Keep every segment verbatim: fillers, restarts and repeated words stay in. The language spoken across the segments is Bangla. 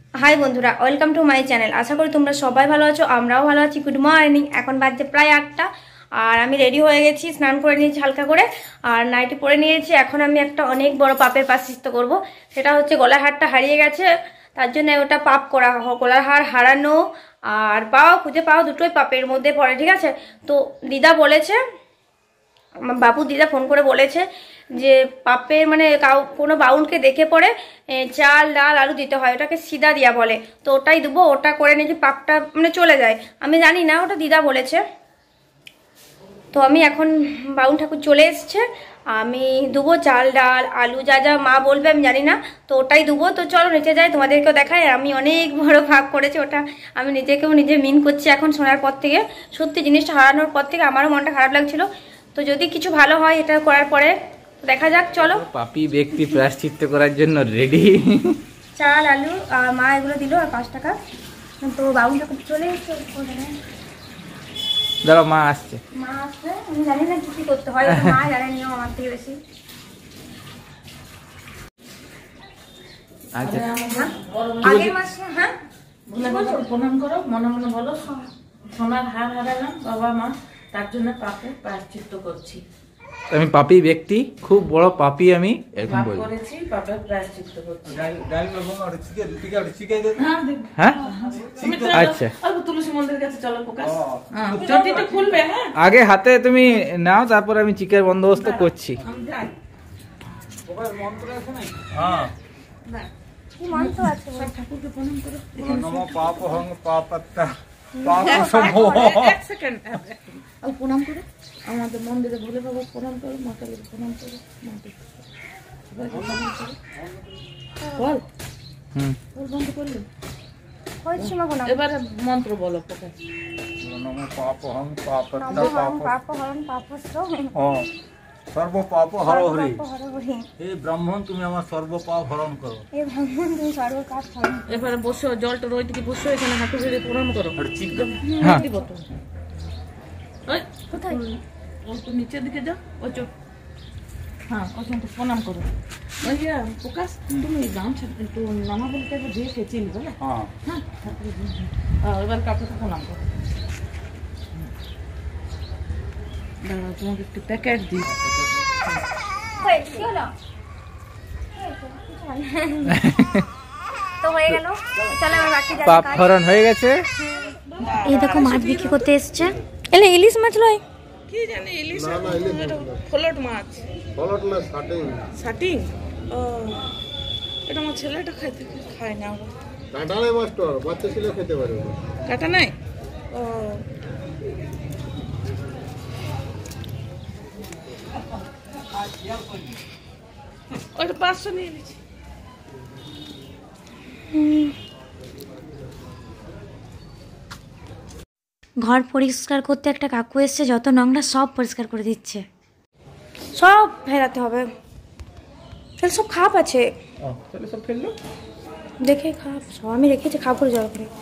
हाई बंधुरा वेलकम टू माई चैनल। आशा करी तुम्हारा सबाई भालो आछो, आमराओ भालो आछि। Good morning. एखन बाजছে प्राय आठटा और आमी रेडी हो गेছি, स्नान करे निয়েছি হালকা করে আর নাইটি পরে নিয়েছি। এখন আমি একটা অনেক বড় পাপের প্রায়শ্চিত্ত করব। সেটা হচ্ছে গলার হারটা হারিয়ে গেছে, তার জন্য ওটা পাপ করা। গলার হার হারানো আর পাওয়া, খুঁজে পাওয়া দুটোই পাপের মধ্যে পড়ে, ঠিক আছে? তো দিদা বলেছে, আমার বাবু দিদা ফোন করে বলেছে যে পাপের মানে কাউ কোনো বাউলকে দেখে পরে চাল ডাল আলু দিতে হয়, ওটাকে সিদা দিয়া বলে। তো ওটাই দেবো, ওটা করে নাকি পাপটা মানে চলে যায়। আমি জানি না, ওটা দিদা বলেছে। তো আমি এখন বাউল ঠাকুর চলে এসছে, আমি দেবো চাল ডাল আলু যা যা মা বলবে, আমি জানি না। তো ওটাই দেবো। তো চলো নিচে যাই, তোমাদেরকেও দেখাই। আমি অনেক বড় ভাগ করেছি, ওটা আমি নিজেকেও নিজে মিন করছি এখন শোনার পর থেকে। সত্যি জিনিসটা হারানোর পর থেকে আমারও মনটা খারাপ লাগছিল। তো যদি কিছু ভালো হয় এটা করার পরে দেখা যাক। চলো, পাপি ব্যক্তি প্রায়শ্চিত্ত করার জন্য রেডি। চাল আলু আর মা এগুলো দিল আর পাঁচ টাকা। তো বাবু যখন চলে এসছে, দাঁড়াও মা আসছে। মা আসছে, আমি জানি না কি করতে হয়, মা জানে নিয়ম আমার থেকে বেশি। আচ্ছা আগের মাসে হ্যাঁ প্রণাম করো, মনে মনে বলো সোনার হার হারালাম বাবা মা, তার জন্য পাপে প্রায়শ্চিত্ত করছি। আমি পাপি ব্যক্তি, খুব বড় পাপি আমি, এরকম পাপ বলি। করেছি, পাপে প্রায়শ্চিত্ত করছি। হ্যাঁ আচ্ছা, অল্প তুলসী মন্দিরের কাছে চলো প্রকাশ। হ্যাঁ, চটিটা খুলবে। হ্যাঁ, আগে হাতে তুমি নাও, তারপর আমি চিকের বন্দোবস্ত করছি। আমি যাই। হ্যাঁ, কি মন্ত্র আছে? সব ঠাকুরকে প্রণাম করো। নমো পাপহং পাপত্তা এক সেকেন্ড, আর প্রণাম করো। আমাদের মন্দিরে ভোলে বাবা প্রণাম করো, মাতালিকে প্রণাম করো, মাকে সবাইকে প্রণাম করো। বল হুম বল, বন্ধ করলে হয়েছে মা গোনা। এবারে মন্ত্র বলো প্রকাশ। নমো পাপহং পাপত্তা নমঃ পাপ হরণ পাপস্ত সর্ব পাপ হর হরি। হর হরি। হে ব্রাহ্মণ, তুমি আমার সর্ব পাপ হরণ করো। এই ভগবান তুমি সর্ব পাপ হরণ। এবারে বসো, জলটা ওই দিকে বসো, এখানে হাঁটু গেড়ে প্রণাম করো। হ্যাঁ। দিব তো। ওই কোথায়? অল্প নিচের দিকে যাও, ওই চোখ। হ্যাঁ, ওখানটা প্রণাম করো। ওই যে প্রকাশ, তুমি গামছা একটু নামা বলতে দিয়ে খেয়েছিল বলে। হ্যাঁ হ্যাঁ, হ্যাঁ, এবার কাকুকে প্রণাম করো। দাঁড়াও, তোমাকে একটু প্যাকেট দিই। হয়েছে, কি হলো? তো হয়ে গেল। চলো এবার বাকি যা পাপ কাজ। হরণ হয়ে গেছে। এই দেখো মাছ বিক্রি করতে এসছে। এলে ইলিশ মাছ লয়। কি জানি ইলিশ, ফলট মাছ। ফলট না, শাটিং। শাটিং? ও, এটা আমার ছেলেটা খাইতে খায় না। কাঁটা নাই মাস্টার, বাচ্চা ছেলে খেতে পারে। কাটা নাই? ও, ওটা পাঁচশো নিয়ে নিচ্ছি। ঘর পরিষ্কার করতে একটা কাকু এসছে, যত নোংরা সব পরিষ্কার করে দিচ্ছে। সব ফেরাতে হবে। তাহলে সব খাপ আছে, তাহলে সব ফেললো। দেখে খাপ সব আমি রেখেছি, খাপ করে জল করে।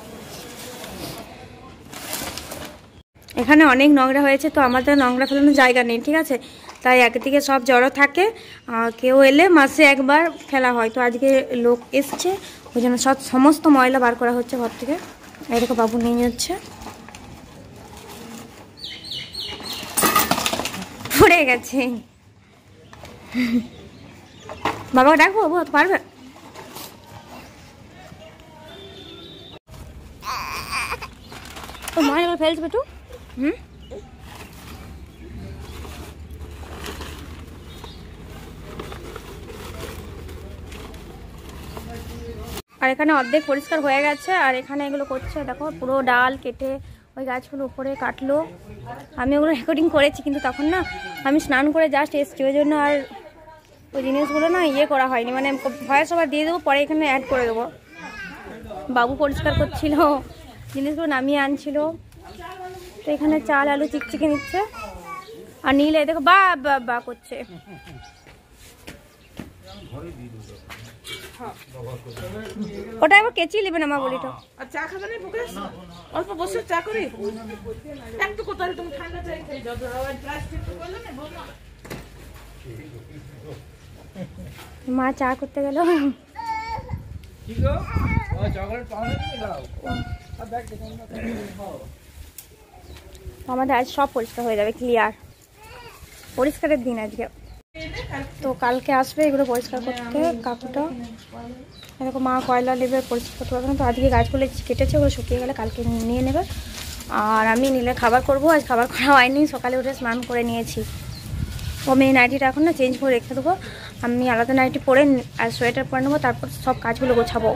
এখানে অনেক নোংরা হয়েছে, তো আমাদের নোংরা ফেলানোর জায়গা নেই, ঠিক আছে? তাই একদিকে সব জড়ো থাকে, কেউ এলে মাসে একবার ফেলা হয়। তো আজকে লোক এসছে, ওই জন্য সব সমস্ত ময়লা বার করা হচ্ছে ঘর থেকে। এরকম বাবু নিয়ে যাচ্ছে, পড়ে গেছে। বাবা ডাকবো, বাবু পারবে? তো মা এবার ফেলছে বেটু। হুম, আর এখানে অর্ধেক পরিষ্কার হয়ে গেছে, আর এখানে এগুলো করছে। দেখো পুরো ডাল কেটে ওই গাছগুলো উপরে কাটলো। আমি ওগুলো রেকর্ডিং করেছি, কিন্তু তখন না আমি স্নান করে জাস্ট এসছি, ওই জন্য আর ওই জিনিসগুলো না ইয়ে করা হয়নি। মানে ভয়েস ওভার দিয়ে দেবো, পরে এখানে অ্যাড করে দেবো। বাবু পরিষ্কার করছিল, জিনিসগুলো নামিয়ে আনছিল। তো এখানে চাল আলু চিকচিকে নিচ্ছে, আর নীলে দেখো বা বা বা করছে। ওটা আবার কেচি নেবে না মা বলিটা। আর চা খাবে না প্রকাশ? অল্প বসে চা করি একটু। কোথায় তুমি ঠান্ডা চাই খাই, যত প্লাস্টিক করলে না বৌমা। মা চা করতে গেল। আমাদের আজ সব পরিষ্কার হয়ে যাবে, ক্লিয়ার। পরিষ্কারের দিন আজকে, তো কালকে আসবে এগুলো পরিষ্কার করতে কাকুটা। এরকম মা কয়লা লেবে পরিষ্কার করতে পারবে না, তো আজকে গাছগুলো কেটেছে, ওগুলো শুকিয়ে গেলে কালকে নিয়ে নেবে। আর আমি নিলে খাবার করব, আজ খাবার করা হয়নি, সকালে উঠে স্নান করে নিয়েছি। তো আমি এই নাইটিটা এখন না চেঞ্জ করে রেখে দেবো, আমি আলাদা নাইটি পরে আর সোয়েটার পরে নেবো, তারপর সব কাজগুলো গোছাবো।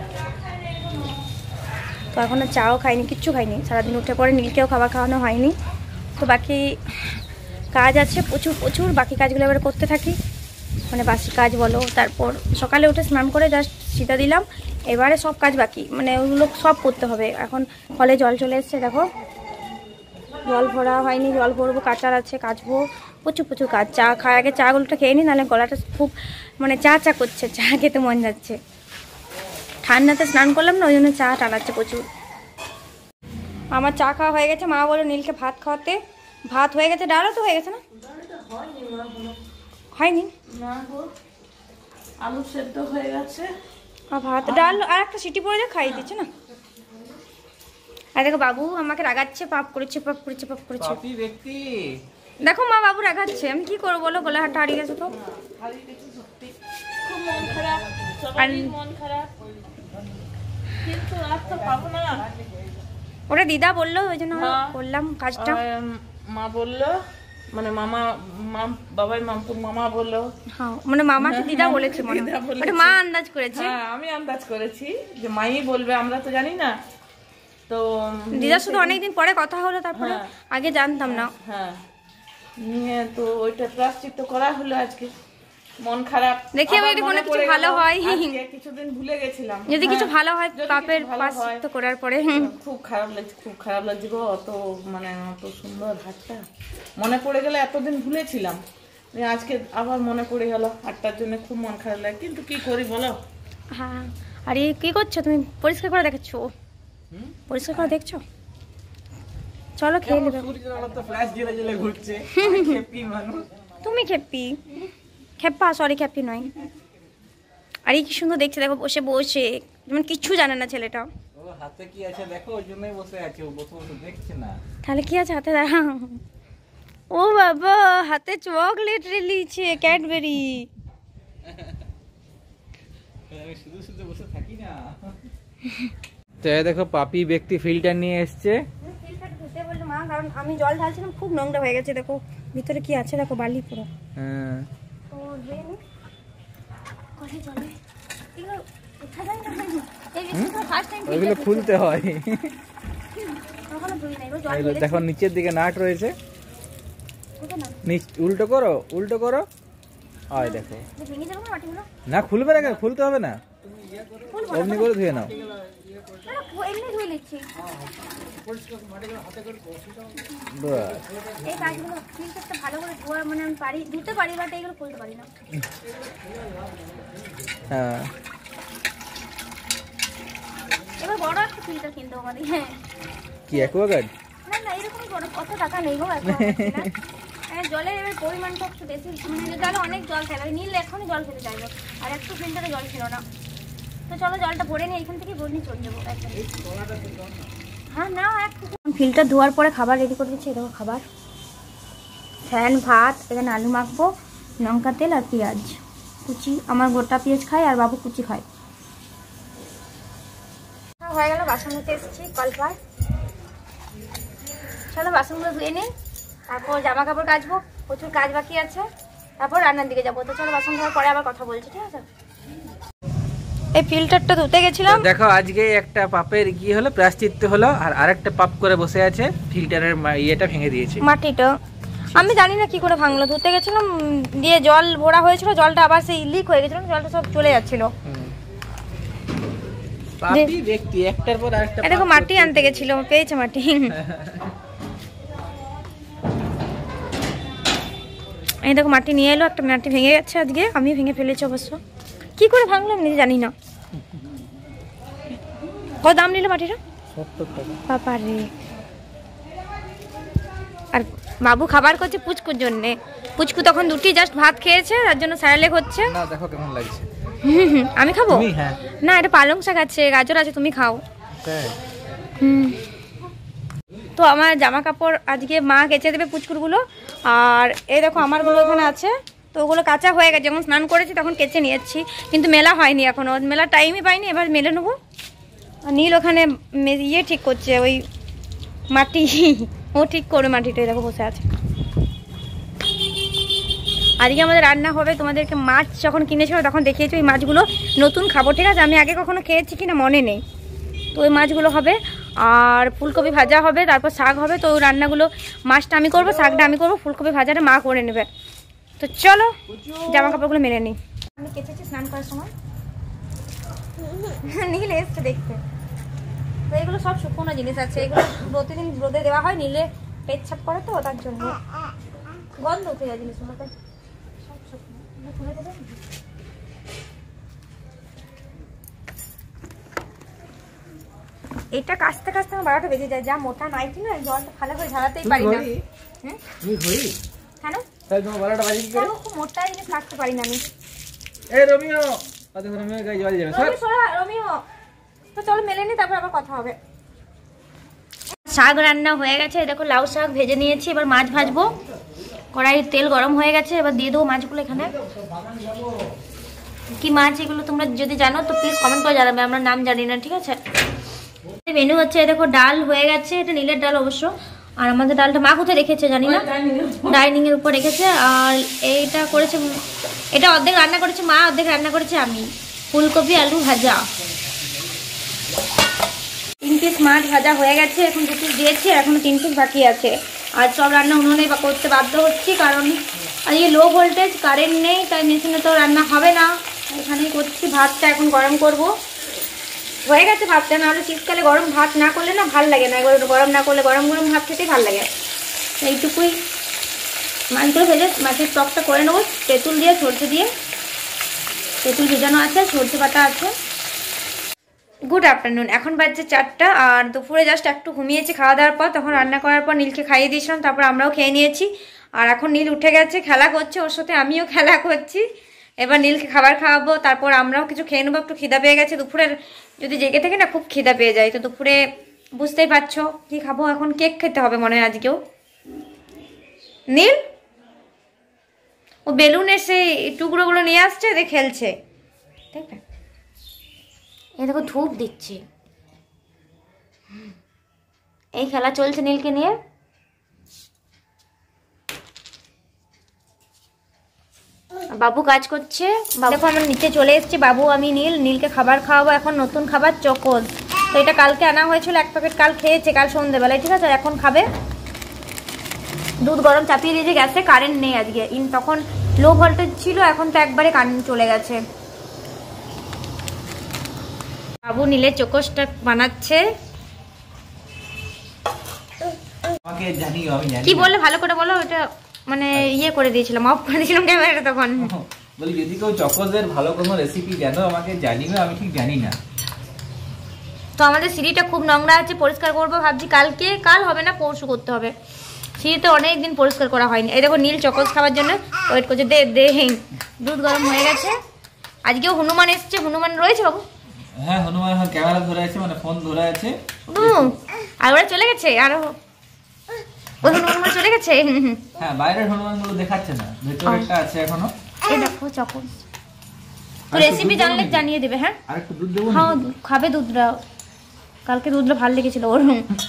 তো এখন আর চাও খাইনি, কিচ্ছু খাইনি, সারাদিন উঠে পরে নীলকেও খাবার খাওয়ানো হয়নি। তো বাকি কাজ আছে প্রচুর প্রচুর, বাকি কাজগুলো এবার করতে থাকি, মানে বাসি কাজ বলো। তারপর সকালে উঠে স্নান করে জাস্ট সিধা দিলাম, এবারে সব কাজ বাকি, মানে ওগুলো সব করতে হবে। এখন কলে জল চলে এসছে, দেখো জল ভরা হয়নি, জল ভরবো, কাচার আছে, কাচবো, প্রচুর প্রচুর কাজ। চা খায় আগে, চাগুলোটা খেয়ে নিই, নাহলে গলাটা খুব মানে চা চা করছে, চা খেতে মন যাচ্ছে। ঠান্ডাতে স্নান করলাম না, ওই জন্য চা টানাচ্ছে প্রচুর। আমার চা খাওয়া হয়ে গেছে, মা বলে নীলকে ভাত খাওয়াতে। ভাত হয়ে গেছে, ডালও তো হয়ে গেছে না? হয়নি, আলু সেদ্ধ হয়ে গেছে, আর ভাত ডাল আর একটা সিটি পড়ে যা খাইয়ে দিচ্ছে না। আর দেখো বাবু আমাকে রাগাচ্ছে, পাপ করেছে পাপ করেছে পাপ করেছে। পাপী ব্যক্তি। দেখো মা বাবু রাগাচ্ছে, আমি কি করবো বলো, গলা হাটটা হারিয়ে গেছে তো। খুব মন খারাপ, সবারই মন খারাপ, কিন্তু আর তো পাবো না। ওটা দিদা বললো, ওই জন্য করলাম কাজটা। মা বললো, মানে মামা মাম বাবাই মামপুর মামা বললো, হ্যাঁ মানে মামাকে দিদা বলেছে, মনে ওটা মা আন্দাজ করেছে। হ্যাঁ আমি আন্দাজ করেছি যে মাই বলবে, আমরা তো জানি না। তো দিদা শুধু অনেকদিন পরে কথা হলো, তারপরে আগে জানতাম না। হ্যাঁ নিয়ে তো ওইটা প্রায়শ্চিত্ত করা হলো আজকে। মন খারাপ, দেখি আমি যদি কোনো কিছু ভালো হয়, কিছুদিন ভুলে গেছিলাম, যদি কিছু ভালো হয় পাপের প্রায়শ্চিত্ত করার পরে। খুব খারাপ লাগছে, খুব খারাপ লাগছে গো, অত মানে অত সুন্দর হাটটা মনে পড়ে গেলে, এতদিন ভুলেছিলাম, আজকে আবার মনে পড়ে গেল হাটটার জন্য, খুব মন খারাপ লাগে, কিন্তু কি করি বলো। হ্যাঁ আর এই কি করছো তুমি, পরিষ্কার করে দেখছো? পরিষ্কার করে দেখছো? চলো খেয়ে নেবে। তুমি খেপি, খেপা সরি খেপি নয়। আর এই কি সুন্দর দেখছে, দেখো বসে বসে, যেমন কিচ্ছু জানে না ছেলেটা। হাতে কি আছে দেখো, ওই জন্যই বসে আছে, ও বসে বসে দেখছে না। তাহলে কি আছে হাতে, দেখা। ও বাবা হাতে চকলেট রেলিছে, ক্যাডবেরি। আমি শুধু শুধু বসে থাকি না। তো দেখো পাপি ব্যক্তি ফিল্টার নিয়ে এসছে। মা কারণ আমি জল ঢালছিলাম, খুব নোংরা হয়ে গেছে, দেখো ভিতরে কি আছে, দেখো বালি পুরো। হ্যাঁ ওইগুলো খুলতে হয়। দেখো নিচের দিকে নাট রয়েছে, উল্টো করো উল্টো করো, হয় দেখো না খুলবে না, খুলতে হবে না, এমনি করে ধুয়ে নাও। হ্যাঁ এবার বড় একটা ফিল্টার কিনতে হবে আমাদের। হ্যাঁ কি অ্যাকোয়াগার্ড? না না এরকম বড় কত টাকা নেই গো এখন। জলের এবার পরিমাণটা একটু বেশি, মানে জলে অনেক জল থাকে, নীল এখনই জল খেতে চাইবে, আর একটু ফিল্টারে জল ছিল না। তো চলো জলটা ভরে নিই, এখান থেকে ভরে নিয়ে চলে যাবো। হ্যাঁ না ফিল্টার ধোয়ার পরে খাবার রেডি করে দিচ্ছি, দেখো খাবার, ফ্যান ভাত, এখানে আলু মাখবো, লঙ্কা তেল আর পেঁয়াজ কুচি, আমার গোটা পেঁয়াজ খায় আর বাবু কুচি খায়। হয়ে গেল, বাসন ধুতে এসেছি কলপায়। চলো বাসনগুলো ধুয়ে নিই, তারপর জামা কাপড় কাচবো, প্রচুর কাজ বাকি আছে, তারপর রান্নার দিকে যাবো। তো চলো বাসন ধোয়ার পরে আবার কথা বলছি, ঠিক আছে? এই ফিল্টারটা ধুতে গেছিলাম, দেখো আজকে একটা পাপের কি হলো, প্রায়শ্চিত্ত হলো, আর আরেকটা পাপ করে বসে আছে, ফিল্টারের ইয়েটা ভেঙে দিয়েছে, মাটিটা। আমি জানি না কি করে ভাঙলো, ধুতে গেছিলাম দিয়ে জল ভরা হয়েছিল, জলটা আবার সেই লিক হয়ে গেছিল, জলটা সব চলে যাচ্ছিল। পাপী ব্যক্তি একটার পর আরেকটা। দেখো মাটি আনতে গেছিল, পেয়েছে মাটি। এই দেখো মাটি নিয়ে এলো, একটা মাটি ভেঙে গেছে আজকে, আমি ভেঙে ফেলেছি অবশ্য, কি করে ভাঙলাম নিজে জানি না। কত দাম নিল মাটিটা? সত্তর টাকা। বাবা রে। আর বাবু খাবার করছে পুচকুর জন্য, পুচকু তখন দুটি জাস্ট ভাত খেয়েছে, তার জন্য স্যারেলেক হচ্ছে। না দেখো কেমন লাগছে, হুম হুম আমি খাবো তুমি? হ্যাঁ। না এটা পালং শাক আছে, গাজর আছে, তুমি খাও। তাই? হুম। তো আমার জামা কাপড় আজকে মা কেচে দেবে পুচকুরগুলো, আর এই দেখো আমারগুলো এখানে আছে। তো ওগুলো কাঁচা হয়ে গেছে, যখন স্নান করেছি তখন কেচে নিয়েছি, কিন্তু মেলা হয়নি এখনো, মেলা টাইমই পাইনি, এবার মেলে নেবো। আর নীল ওখানে মে- ইয়ে ঠিক করছে, ওই মাটি ও ঠিক করবে মাটিটা, এই দেখো বসে আছে। আজকে আমাদের রান্না হবে, তোমাদেরকে মাছ যখন কিনেছিল তখন দেখিয়েছি, ওই মাছগুলো নতুন খাবো, ঠিক আছে? আমি আগে কখনো খেয়েছি কিনা মনে নেই। তো ওই মাছগুলো হবে, আর ফুলকপি ভাজা হবে, তারপর শাক হবে। তো ওই রান্নাগুলো, মাছটা আমি করবো, শাকটা আমি করবো, ফুলকপি ভাজাটা মা করে নেবে। তো চলো জামা কাপড়গুলো মেনে নিই। আমি কেচেছি স্নান করার সময়, নীল এসছে দেখতে। তো এগুলো সব শুকনো জিনিস আছে, এগুলো প্রতিদিন রোদে দেওয়া হয়, নীলে পেচ্ছাপ করে তো তার জন্য গন্ধ উঠে যায় জিনিসগুলো, তাই সব শুকনো তুলে দেবে। এটা কাচতে কাচতে আমার বারোটা বেজে যায়, যা মোটা নাইটি না, জলটা ভালো করে ঝাড়াতেই পারি না। হ্যাঁ তুমি ঘড়ি? কেন? তাই তোমার বারোটা বাজে কি করে? কেন? খুব মোটা জিনিস রাখতে পারি না আমি। এই রোমিও, আচ্ছা রোমিও গাড়ি বাজে যাবে স্যার। রমি সোনা, রমিও। তো চলো মেলে নি, তারপর আবার কথা হবে। শাক রান্না হয়ে গেছে, দেখো লাউ শাক ভেজে নিয়েছি, এবার মাছ ভাজবো। কড়াইয়ের তেল গরম হয়ে গেছে, এবার দিয়ে দেবো মাছগুলো এখানে। কি মাছ এগুলো তোমরা যদি জানো তো প্লিজ কমেন্ট করে জানাবে, আমরা নাম জানি না, ঠিক আছে? মেনু হচ্ছে দেখো, ডাল হয়ে গেছে, এটা নীলের ডাল অবশ্য, আর আমাদের ডালটা মা কোথায় রেখেছে জানি না, ডাইনিং এর উপর রেখেছে। আর এইটা করেছে, এটা অর্ধেক রান্না করেছে মা, অর্ধেক রান্না করেছে আমি। ফুলকপি আলু ভাজা, তিন পিস মাছ ভাজা হয়ে গেছে, এখন দু পিস দিয়েছি, এখনো তিন পিস বাকি আছে। আর সব রান্না উনুনে বা করতে বাধ্য হচ্ছি, কারণ আজকে লো ভোল্টেজ, কারেন্ট নেই, তাই মেশিনে তো রান্না হবে না, এখানেই করছি। ভাতটা এখন গরম করব, হয়ে গেছে ভাতটা, নাহলে শীতকালে গরম ভাত না করলে না ভাল লাগে না, এবার গরম না করলে গরম গরম ভাত খেতেই ভাল লাগে। এইটুকুই মাছগুলো ভেজে মাছের টকটা করে নেবো, তেঁতুল দিয়ে, সরষে দিয়ে, তেঁতুল ভেজানো আছে, সরষে বাটা আছে। গুড আফটারনুন, এখন বাজছে চারটা, আর দুপুরে জাস্ট একটু ঘুমিয়েছি খাওয়া দাওয়ার পর, তখন রান্না করার পর নীলকে খাইয়ে দিয়েছিলাম, তারপর আমরাও খেয়ে নিয়েছি। আর এখন নীল উঠে গেছে, খেলা করছে, ওর সাথে আমিও খেলা করছি। এবার নীলকে খাবার খাওয়াবো, তারপর আমরাও কিছু খেয়ে নেবো, একটু খিদা পেয়ে গেছে। দুপুরের যদি জেগে থাকে না খুব খিদা পেয়ে যায়, তো দুপুরে বুঝতেই পারছো কি খাবো, এখন কেক খেতে হবে মনে হয় আজকেও। নীল ও বেলুনের সেই টুকরোগুলো নিয়ে আসছে, এদের খেলছে, দেখবে? এই দেখো ধূপ দিচ্ছে, এই খেলা চলছে নীলকে নিয়ে। বাবু কাজ করছে, দেখো আমরা নিচে চলে এসেছি, বাবু আমি নীল, নীলকে খাবার খাওয়াবো এখন, নতুন খাবার চকোজ। তো এটা কালকে আনা হয়েছিল, এক প্যাকেট কাল খেয়েছে, কাল সন্ধ্যেবেলায়, ঠিক আছে? এখন খাবে। দুধ গরম চাপিয়ে দিয়েছে গ্যাসে, কারেন্ট নেই আজকে, ইন তখন লো ভোল্টেজ ছিল, এখন তো একবারে কারেন্ট চলে গেছে। বাবু নীলের চোকোসটা বানাচ্ছে, আমাকে জানিও, আমি জানি কি বললে ভালো করে বলো, ওটা মানে ইয়ে করে দিয়েছিলাম, অফ করে দিয়েছিলাম ক্যামেরাটা তখন। বলি যদি কেউ চকোজের ভালো কোনো রেসিপি জানো আমাকে জানিও, আমি ঠিক জানি না। তো আমাদের সিঁড়িটা খুব নোংরা আছে, পরিষ্কার করবো ভাবছি কালকে, কাল হবে না পরশু করতে হবে। সিঁড়িতে অনেকদিন পরিষ্কার করা হয়নি। এই দেখো নীল চকোজ খাওয়ার জন্য ওয়েট করছে, দে দে। দুধ গরম হয়ে গেছে, আজকেও হনুমান এসছে, হনুমান রয়েছে বাবু? হ্যাঁ হনুমান এখন ক্যামেরা ধরে আছে, মানে ফোন ধরে আছে। হুম, আর ওরা চলে গেছে, আরো ওই হনুমান চলে গেছে। হ্যাঁ বাইরের হনুমান গুলো দেখাচ্ছে না, ভেতরে একটা আছে এখনো। এই দেখো চকোজ, তো রেসিপি জানলে জানিয়ে দেবে। হ্যাঁ আর একটু দুধ দেবো? হ্যাঁ খাবে দুধটা, কালকে দুধটা ভালো লেগেছিল ওর।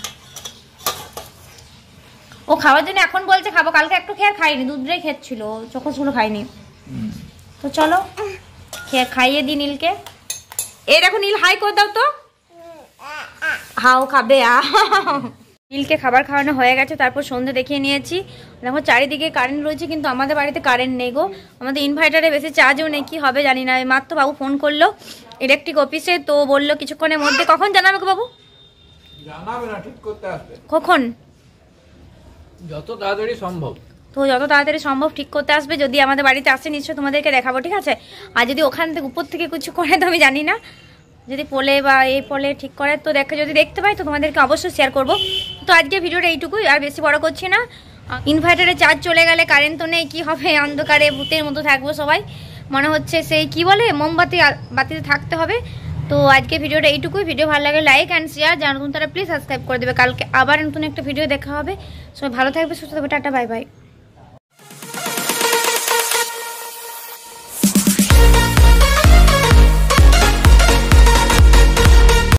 ও খাওয়ার জন্য এখন বলছে খাবো, কালকে একটু খেয়ে খাইনি, দুধটাই খেয়েছিল, চকোসগুলো খাইনি। তো চলো খেয়ে খাইয়ে দিই নীলকে। এই দেখো নীল হাই করে দাও তো, হাও খাবে। আ নীলকে খাবার খাওয়ানো হয়ে গেছে, তারপর সন্ধ্যে দেখিয়ে নিয়েছি। দেখো চারিদিকে কারেন্ট রয়েছে, কিন্তু আমাদের বাড়িতে কারেন্ট নেই গো, আমাদের ইনভার্টারে বেশি চার্জও নেই, কি হবে জানি না। মাত্র বাবু ফোন করলো ইলেকট্রিক অফিসে, তো বললো কিছুক্ষণের মধ্যে। কখন জানাবে গো বাবু? জানাবে না, ঠিক করতে আসবে কখন? যত তাড়াতাড়ি সম্ভব। তো যত তাড়াতাড়ি সম্ভব ঠিক করতে আসবে, যদি আমাদের বাড়িতে আসে নিশ্চয়ই তোমাদেরকে দেখাবো, ঠিক আছে? আর যদি ওখান থেকে উপর থেকে কিছু করে তো আমি জানি না, যদি পোলে বা এই পোলে ঠিক করে তো দেখে, যদি দেখতে পাই তো তোমাদেরকে অবশ্যই শেয়ার করবো। তো আজকে ভিডিওটা এইটুকুই, আর বেশি বড় করছি না। ইনভার্টারে চার্জ চলে গেলে কারেন্ট তো নেই, কী হবে, অন্ধকারে ভূতের মতো থাকবো সবাই। মনে হচ্ছে সেই কি বলে মোমবাতি বাতিতে থাকতে হবে। তো আজকে ভিডিওটা এইটুকুই। ভিডিও ভালো লাগে লাইক অ্যান্ড শেয়ার, যারা নতুন তারা প্লিজ সাবস্ক্রাইব করে দেবে। কালকে আবার নতুন একটা ভিডিও দেখা হবে। সবাই ভালো থাকবে, সুস্থ থাকবে, টাটা বাই বাই।